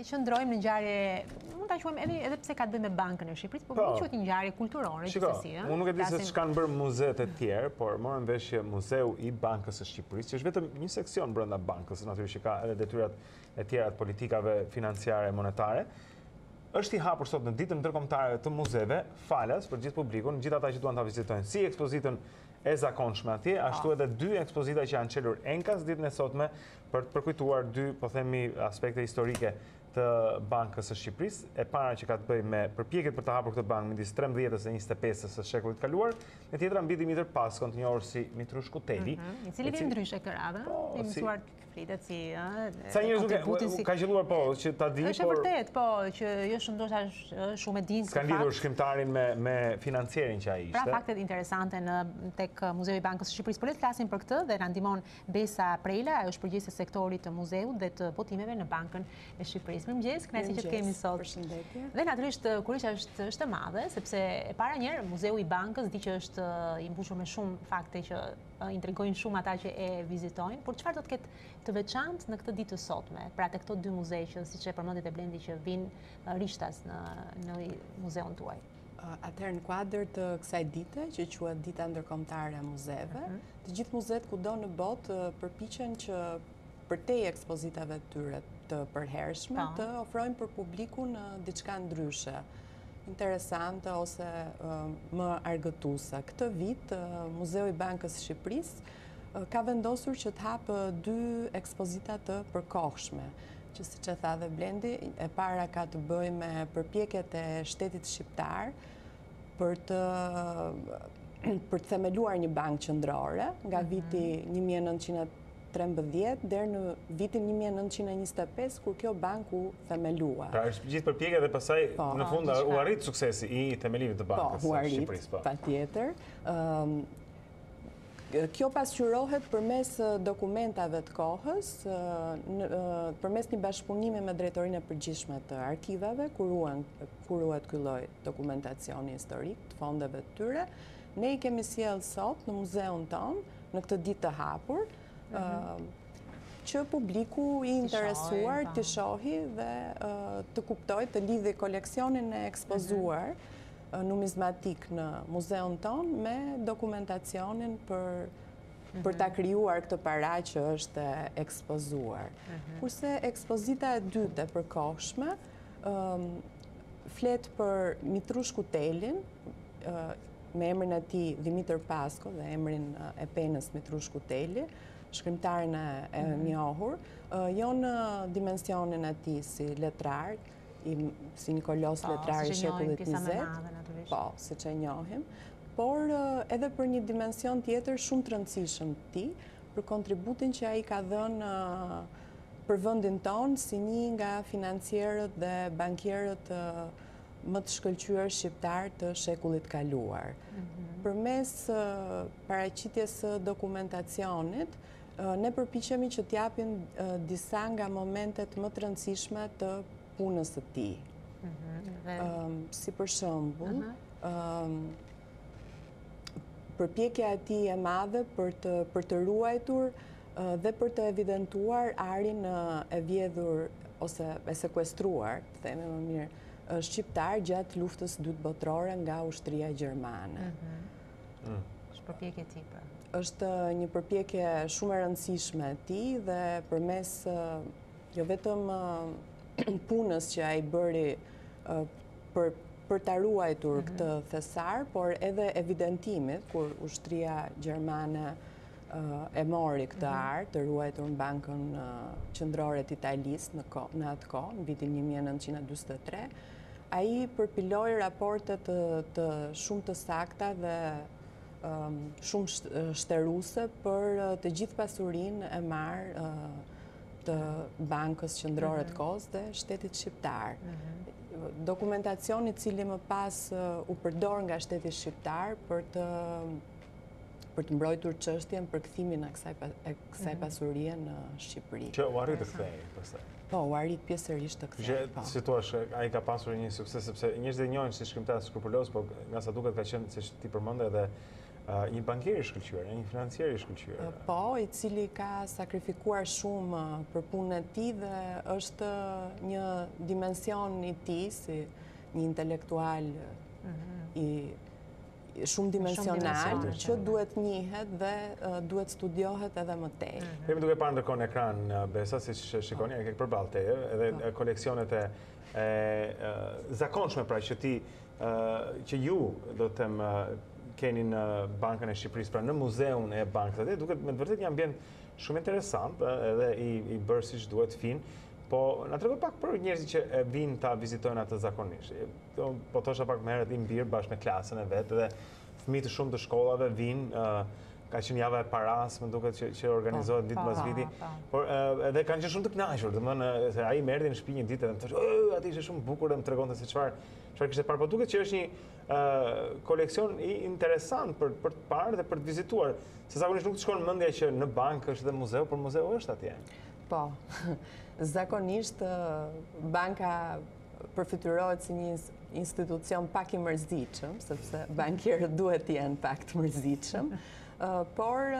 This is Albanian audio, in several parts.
qëndrojmë në ngjarje, mund ta quajmë edhe pse ka të bëjë me Bankën e Shqipërisë, por mund të quhet një ngjarje kulturore gjithsesi, ëh. Unë nuk e di se ç'kanë bërë muzet e tjerë, por morëm veshje Muzeu i Bankës së Shqipërisë, që është vetëm një seksion brenda Bankës, natyrisht që ka edhe detyrat e tjera të politikave financiare e monetare. Është i hapur sot në ditën ndërkombëtare të muzeve, falas për gjithë publikun, gjithë ata që duan ta vizitojnë, si ekspozitën e zakonshme atje, ashtu edhe 2 ekspozita që janë çelur enkas ditën e sotme për të përkujtuar 2, po themi, aspekte historike të Bankës së Shqipërisë. E para që ka të bëjë me përpjekjet për të hapur këtë bankë midis 13-s e 25-s së shekullit të kaluar, e tjetra mbi Dimitër Paskon, të njohur si Mitrush Kuteli, i cili vjen ndryshe këtë radhë, i mësuar flitet si sa njerëz ka qelluar që ta di, është vërtet, po, që jo ndoshta shumë e dinë. S'ka lidhur shkrimtarin me financierin që ai ishte. Pra faktet interesante tek Muzeu i Bankës së Shqipërisë, por le të flasim për këtë dhe na ndihmon Besa Prela, ajo është përgjegjëse e sektorit të muzeut dhe të botimeve në Bankën e Shqipërisë. Mirëmëngjes, kënaqësi që të kemi sot. Përshëndetje. Dhe natyrisht kurrëshja është e madhe, sepse e para njerë Muzeu i Bankës di që është i mbushur me shumë fakte që intrigojnë shumë ata që e vizitojnë, por çfarë do të ketë të veçantë në këtë ditë të sotme, pra tek këto 2 muze që siç e përmendit e Blendi që vinë rishtas në muzeun tuaj? Atëherë në kuadër të kësaj dite, që quhet Dita Ndërkombëtare e Muzeve, të gjithë muzeet kudo në botë përpiqen që përtej ekspozitave të tyre të përhershme të ofrojnë për publikun diçka ndryshe, interesante ose më argëtuese. Këtë vit Muzeu i Bankës së Shqipërisë ka vendosur që të hapë 2 ekspozita të përkohshme, që siç e tha dhe Blendi, e para ka të bëjë me përpjekjet e shtetit shqiptar për të themeluar një bankë qendrore nga viti 1913 deri në vitin 1925, kur kjo bankë u themelua. Pra është gjithë përpjekja dhe pastaj në fund u arrit suksesi i themelimit të Bankës së Shqipërisë. Patjetër. Kjo pasqyrohet përmes dokumentave të kohës, përmes një bashkëpunimi me Drejtorinë e Përgjithshme të Arkivave, kuruhet ky lloj dokumentacioni historik të fondeve të tyre. Ne i kemi sjellë sot në muzeun tonë, në këtë ditë të hapur, që publiku i interesuar të shohi dhe të kuptoj, të lidhi koleksionin e ekspozuar numizmatik në muzeun ton me dokumentacionin për ta krijuar këtë para që është ekspozuar. Kurse ekspozita e dytë e përkohshme flet për Mitrush Kutelin, me emrin e tij Dimitër Pasko dhe emrin e penës Mitrush Kuteli, shkrimtarin e njohur, jo në dimensionin e tij si letrar, si një kolos letrar i shekullit 20, po, siç e njohim, por edhe për një dimension tjetër shumë të rëndësishëm të tij, për kontributin që ai ka dhënë për vendin tonë si një nga financierët dhe bankierët më të shkëlqyer shqiptar të shekullit kaluar. Përmes paraqitjes së dokumentacionit, ne përpiqemi që t'japim disa nga momentet më të rëndësishme të punës së tij. Si për shembull, përpjekja e tij e madhe për të ruajtur dhe për të evidentuar arin e vjedhur ose e sekuestruar, të themi më mirë, shqiptar gjatë luftës së dytë botërore nga ushtria gjermane. Është përpjekje e tij pra. Është një përpjekje shumë e rëndësishme e tij dhe përmes jo vetëm punës që ai bëri për ta ruajtur këtë thesar, por edhe evidentimit kur ushtria gjermane e mori këtë arë të ruajtur në Bankën Qendrore të Italisë në atë kohë, në vitin 1943, ai përpiloi raporte të shumë të sakta dhe shumë shtëruese për të gjithë pasurinë e marrë të Bankës Qendrore të kohës dhe shtetit shqiptar. Dokumentacioni i cili më pas u përdor nga shteti shqiptar për të mbrojtur çështjen për kthimin e kësaj pasurie në Shqipëri. Që u arrit të kthehej pastaj. Po, u arrit pjesërisht të kthehej. Si thua, ai ka pasur një sukses sepse njerëzit e njohin si shkrimtar skrupuloz, por nga sa duket ka qenë, siç ti përmendë, edhe një bankier i shkëlqyer, një financier i shkëlqyer. Po, i cili ka sakrifikuar shumë për punën e tij dhe është një dimension i tij si një intelektual shumë dimensional që duhet njihet dhe duhet studiohet edhe më tej. Kemi duke parë ndërkohë në ekran, Besa, si që shikoni, e ke përballë teje, edhe koleksionet e zakonshme, pra që ju do të them keni në Bankën e Shqipërisë, pra në Muzeun e Bankës, atë duket me të vërtetë një ambient shumë interesant, edhe i bërë siç duhet fin, po na trego pak për njerëzit që vinë ta vizitojnë atë zakonisht. Po thosha pak më herët i mbirë bashkë me klasën e vet, edhe fëmijë të shumë të shkollave vinë, ka qenë java e paras, më duket që organizohet ditë pas viti, por edhe kanë qenë shumë të kënaqur, domethënë se ai më erdhi në shtëpi një ditë dhe më thoshte, aty ishte shumë bukur dhe më tregonte se çfarë kishte parë, po duket që është një koleksion i interesant për të parë dhe për të vizituar, se zakonisht nuk të shkon mendja që në bankë është dhe muzeu, por muzeu është atje. Po, zakonisht banka përfiturohet si një institucion pak i mërzitshëm, sepse bankierët duhet të jenë pak të mërzitshëm, por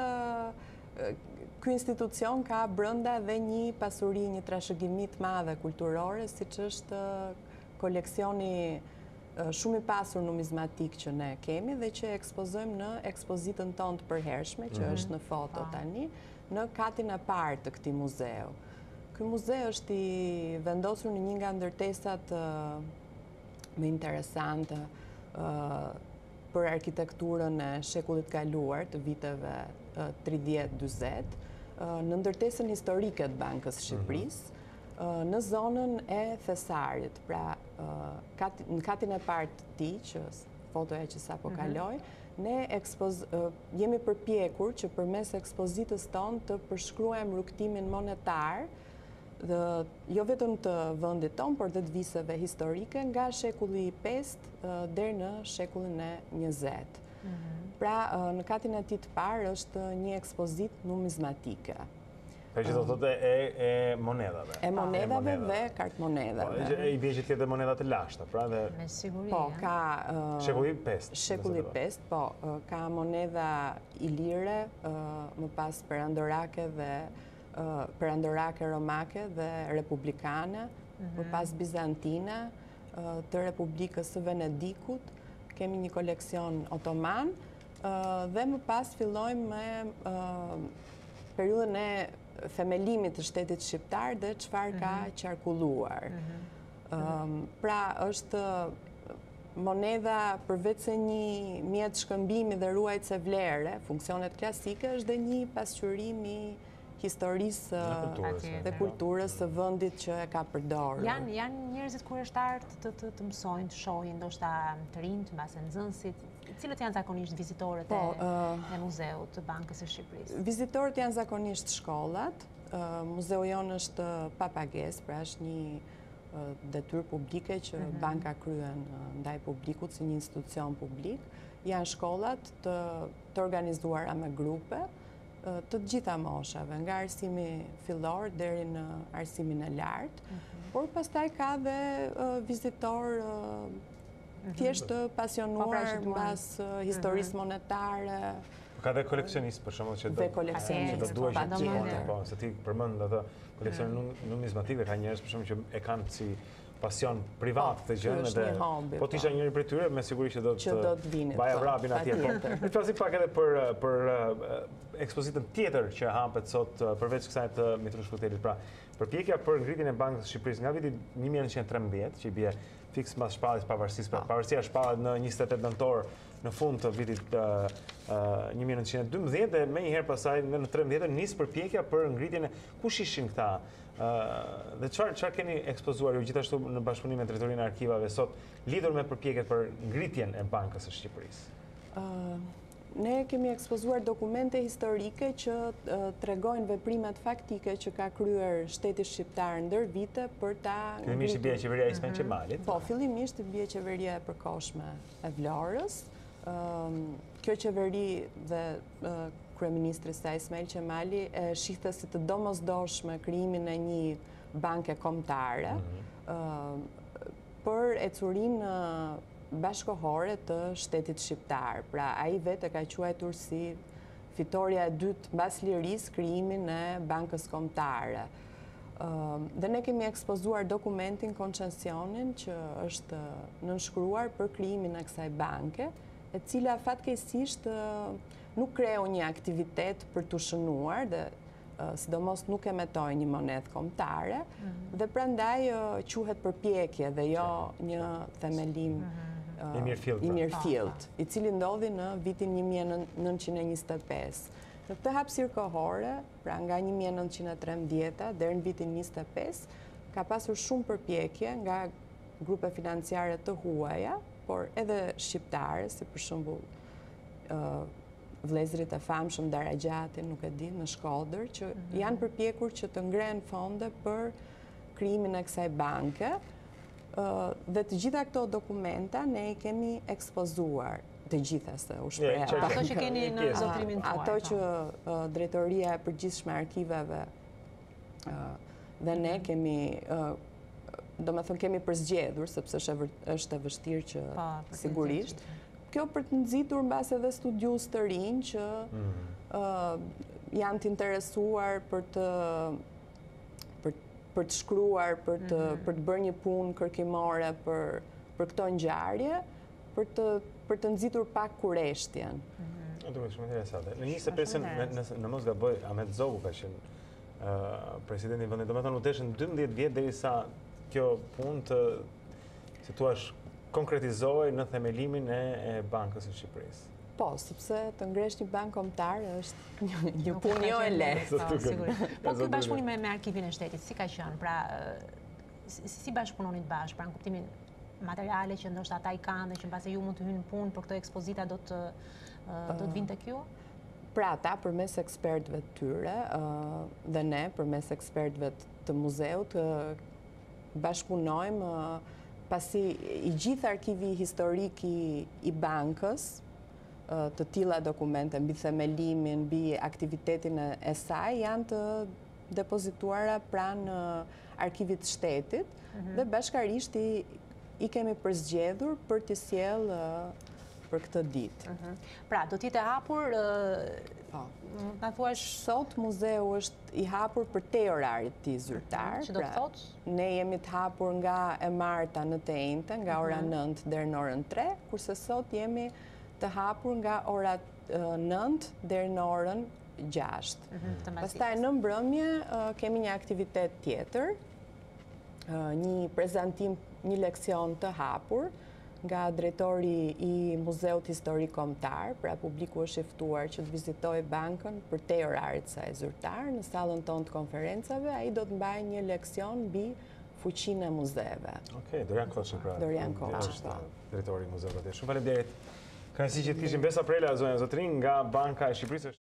ky institucion ka brenda dhe një pasuri, një trashëgimi të madhe kulturore, siç është koleksioni shumë i pasur numizmatik që ne kemi dhe që ekspozojmë në ekspozitën tonë të përhershme, që është në foto tani, në katin e parë të këtij muzeu. Ky muzeu është i vendosur në një nga ndërtesat më interesante për arkitekturën e shekullit kaluar, të viteve 30-40, në ndërtesën historike të Bankës Shqipërisë, në zonën e Thesarit, pra në katin e parë të tij, që fotoja që sapo kaloj, ne jemi përpjekur që përmes ekspozitës tonë të përshkruajmë rrugtimin monetar, jo vetëm të vendit tonë, por dhe të viseve historike nga shekulli 5 deri në shekullin e 20. Pra, në katin e tij të parë është një ekspozitë numizmatike. Pra që do të thotë e monedave. E monedave dhe kartmonedave. I bie që tjetë moneda të lashta, pra dhe... Me siguri, po, ka... Shekulli 5. Shekulli 5, po, ka moneda ilire, më pas perandorake dhe perandorake romake dhe republikane, më pas bizantine, të Republikës së Venedikut, kemi një koleksion otoman, dhe më pas fillojmë me periudhën e themelimit të shtetit shqiptar dhe çfarë ka qarkulluar. Pra, është moneda përveç se një mjet shkëmbimi dhe ruajtëse vlere, funksionet klasike, është dhe një pasqyrim i historisë dhe kulturës së vendit që e ka përdorur. Janë njerëzit kurioztar të mësojnë, të shohin, ndoshta të rinjt, mbase nxënësit, cilët janë zakonisht vizitorët e muzeut të Bankës së Shqipërisë? Vizitorët janë zakonisht shkollat. Muzeu jonë është pa pagesë, pra është një detyrë publike që banka kryen ndaj publikut si një institucion publik. Janë shkollat të organizuara me grupe, të gjitha moshave, nga arsimi fillor deri në arsimin e lartë, por pastaj ka dhe vizitor thjesht të pasionuar mbas historisë monetare. Ka dhe koleksionist, për shembull, që do duhet që se ti përmend atë koleksion numizmatike, ka njerëz për shembull që e kanë si pasion privat të gjënë dhe po t'isha njëri prej tyre, me siguri që do të baja vrapin atje. Ne flasim pak edhe për ekspozitën tjetër që hapet sot përveç kësaj të Mitrush Hotelit. Pra, përpjekja për ngritjen e Bankës së Shqipërisë nga viti 1913, që i bie fiks mbas shpalljes pavarësisë. Pra, pavarësia shpallet në 28 nëntor në fund të vitit 1912 dhe menjëherë pasaj në 13 nis përpjekja për ngritjen e kush ishin këta. Dhe çfarë keni ekspozuar ju gjithashtu në bashkëpunim me Drejtorinë e Arkivave sot lidhur me përpjekjet për ngritjen e Bankës së Shqipërisë? Ne kemi ekspozuar dokumente historike që tregojnë veprimet faktike që ka kryer shteti shqiptar ndër vite për ta fillimisht i bie qeveria e Ismail Qemalit. Po, fillimisht i bie qeveria e përkohshme e Vlorës. Kjo qeveri dhe kryeministri saj Ismail Qemali e shihte si të domosdoshme krijimin e një banke kombëtare për ecurinë bashkohore të shtetit shqiptar. Pra, ai vetë ka quajtur si fitoria e dytë mbas lirisë krijimin e bankës kombëtare. Dhe ne kemi ekspozuar dokumentin, koncesionin që është nënshkruar për krijimin e kësaj banke, e cila fatkeqësisht nuk kreu një aktivitet për të shënuar dhe sidomos nuk emetoj një monedhë kombëtare dhe prandaj quhet përpjekje dhe jo një themelim i mirëfillt, i cili ndodhi në vitin 1925. Në këtë hapësirë kohore, pra nga 1913 deri në vitin 25, ka pasur shumë përpjekje nga grupe financiare të huaja, por edhe shqiptare, si për shembull vëllezërit e famshëm Daragjati, nuk e di, në Shkodër, që janë përpjekur që të ngrenë fonde për krijimin e kësaj banke, dhe të gjitha këto dokumenta ne i kemi ekspozuar. Të gjitha se u shpreha. Ato që keni në zotrimin tuaj. Ato që Drejtoria e Përgjithshme e Arkiveve dhe ne kemi, do me thënë kemi përzgjedhur, sepse është e vështirë që sigurisht. Kjo për të nxitur mbas edhe studiues të rinj që janë të interesuar për të shkruar, për të bërë një punë kërkimore për këto ngjarje, për të nxitur pak kureshtjen. Duke shumë interesante. Në 25-ën, në mos gaboj, Ahmet Zogu ka qenë presidenti i vendit. Do me thënë u deshën 12 vjet derisa kjo punë të, si thua, konkretizohej në themelimin e Bankës së Shqipërisë. Po, sepse të ngresh një bankë kombëtare është një punë jo e lehtë. Po ky bashkëpunim me Arkivin e Shtetit, si ka qenë? Pra, si bashkëpunonit bashkë, pra në kuptimin materiale që ndoshta ata i kanë dhe që mbase ju mund të hynë në punë për këto ekspozita do të vinë tek ju? Pra ata përmes ekspertëve të tyre dhe ne përmes ekspertëve të muzeut bashkëpunojmë pasi i gjithë arkivi historik i bankës të tilla dokumente mbi themelimin, mbi aktivitetin e saj janë të depozituara pranë Arkivit të Shtetit dhe bashkarisht i kemi përzgjedhur për të sjellë për këtë ditë. Pra, do t'jete hapur, na thuash... Sot muzeu është i hapur për te orarit t'i zyrtar. Që do të thotë? Ne jemi të hapur nga e marta në te njëjtë, nga ora 9 deri në orën 3, kurse sot jemi të hapur nga ora 9 deri në orën 6. Pastaj në mbrëmje kemi një aktivitet tjetër, një prezantim, një leksion të hapur nga drejtori i Muzeut Historik Kombëtar, pra publiku është i ftuar që të vizitojë bankën për te orarit saj zyrtar në sallën tonë të konferencave, ai do të mbajë një leksion mbi fuqinë e muzeeve. Okej, Dorian Koçi pra. Dorian Koçi, po. Drejtori i muzeut atje. Shumë faleminderit. Kënaqësi që të kishim Besa Prela, zonja Zotrin, nga Banka e Shqipërisë.